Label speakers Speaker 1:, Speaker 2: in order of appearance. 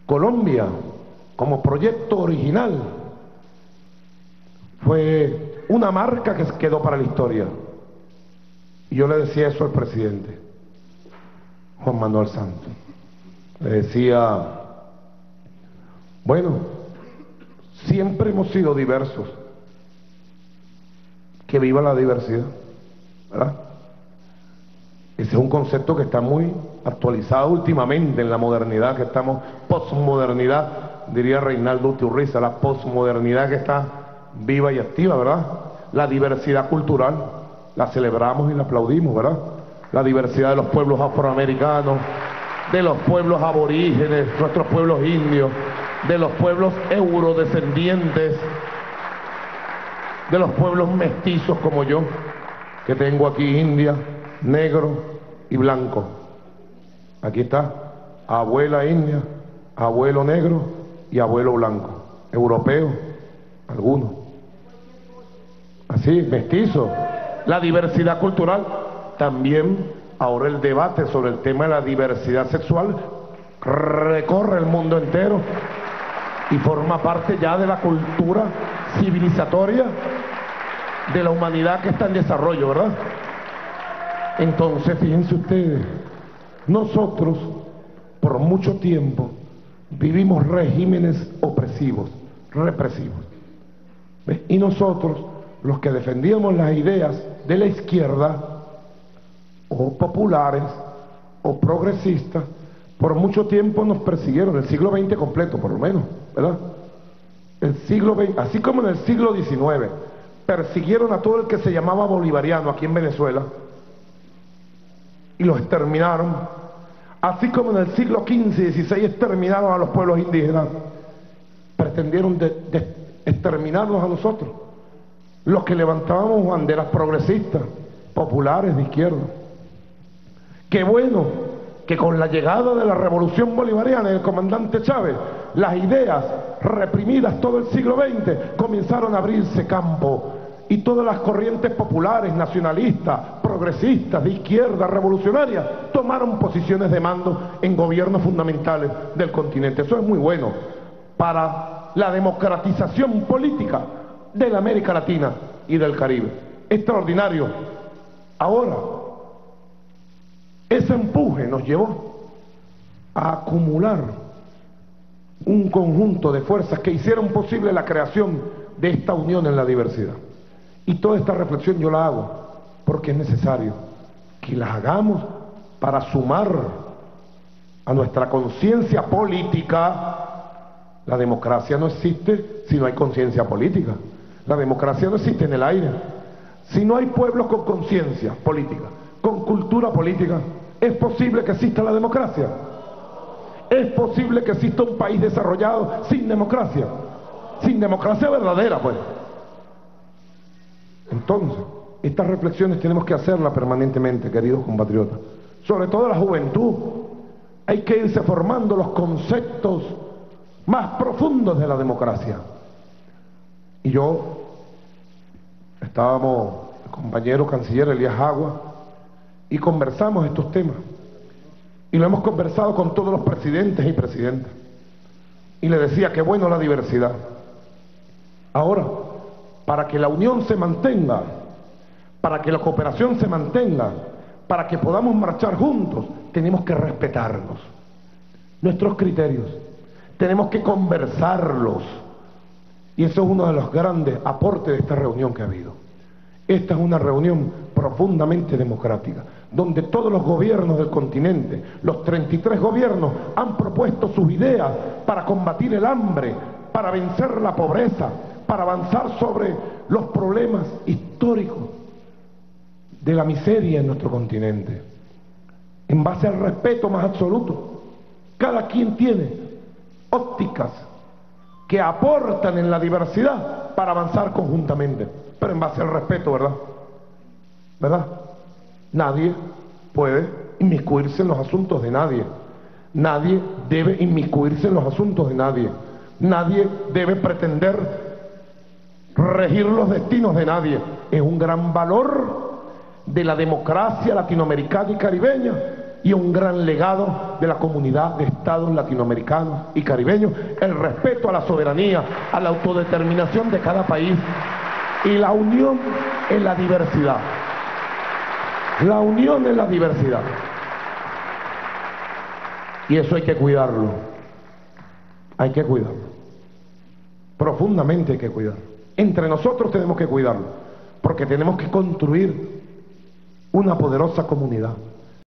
Speaker 1: Colombia, como proyecto original, fue una marca que quedó para la historia. Y yo le decía eso al presidente Juan Manuel Santos. Le decía, bueno, siempre hemos sido diversos. Que viva la diversidad, ¿verdad? Ese es un concepto que está muy actualizado últimamente en la modernidad, que estamos, posmodernidad, diría Reinaldo Uturriza, la posmodernidad que está viva y activa, ¿verdad? La diversidad cultural, la celebramos y la aplaudimos, ¿verdad? La diversidad de los pueblos afroamericanos, de los pueblos aborígenes, nuestros pueblos indios, de los pueblos eurodescendientes, de los pueblos mestizos como yo, que tengo aquí india, negro y blanco. Aquí está, abuela india, abuelo negro y abuelo blanco. Europeo, algunos. Así, mestizo. La diversidad cultural, también ahora el debate sobre el tema de la diversidad sexual recorre el mundo entero y forma parte ya de la cultura civilizatoria de la humanidad que está en desarrollo, ¿verdad? Entonces, fíjense ustedes, nosotros por mucho tiempo vivimos regímenes opresivos, represivos. ¿Ves? Y nosotros, los que defendíamos las ideas de la izquierda, o populares, o progresistas, por mucho tiempo nos persiguieron, el siglo XX completo por lo menos, ¿verdad? El siglo XX, así como en el siglo XIX, persiguieron a todo el que se llamaba bolivariano aquí en Venezuela y los exterminaron, así como en el siglo XV y XVI exterminaron a los pueblos indígenas, pretendieron exterminarnos a nosotros, los que levantábamos banderas progresistas, populares, de izquierda. Qué bueno que con la llegada de la revolución bolivariana y el comandante Chávez, las ideas reprimidas todo el siglo XX comenzaron a abrirse campo y todas las corrientes populares, nacionalistas, progresistas, de izquierda, revolucionarias, tomaron posiciones de mando en gobiernos fundamentales del continente. Eso es muy bueno para la democratización política de la América Latina y del Caribe. Extraordinario. Ahora, ese empuje nos llevó a acumular un conjunto de fuerzas que hicieron posible la creación de esta unión en la diversidad. Y toda esta reflexión yo la hago porque es necesario que la hagamos para sumar a nuestra conciencia política. La democracia no existe si no hay conciencia política. La democracia no existe en el aire. Si no hay pueblos con conciencia política, con cultura política, ¿es posible que exista la democracia? ¿Es posible que exista un país desarrollado sin democracia? Sin democracia verdadera, pues. Entonces, estas reflexiones tenemos que hacerlas permanentemente, queridos compatriotas. Sobre todo la juventud. Hay que irse formando los conceptos más profundos de la democracia. Y yo, estábamos, el compañero canciller Elías Agua, y conversamos estos temas. Y lo hemos conversado con todos los presidentes y presidentas. Y le decía que bueno la diversidad. Ahora, para que la unión se mantenga, para que la cooperación se mantenga, para que podamos marchar juntos, tenemos que respetarnos. Nuestros criterios, tenemos que conversarlos. Y eso es uno de los grandes aportes de esta reunión que ha habido. Esta es una reunión profundamente democrática, donde todos los gobiernos del continente, los 33 gobiernos, han propuesto sus ideas para combatir el hambre, para vencer la pobreza, para avanzar sobre los problemas históricos de la miseria en nuestro continente, en base al respeto más absoluto. Cada quien tiene ópticas que aportan en la diversidad para avanzar conjuntamente, pero en base al respeto, ¿verdad? ¿Verdad? Nadie puede inmiscuirse en los asuntos de nadie. Nadie debe inmiscuirse en los asuntos de nadie. Nadie debe pretender regir los destinos de nadie. Es un gran valor de la democracia latinoamericana y caribeña y un gran legado de la comunidad de estados latinoamericanos y caribeños, el respeto a la soberanía, a la autodeterminación de cada país y la unión en la diversidad. La unión en la diversidad. Y eso hay que cuidarlo. Hay que cuidarlo. Profundamente hay que cuidarlo. Entre nosotros tenemos que cuidarlo, porque tenemos que construir una poderosa comunidad.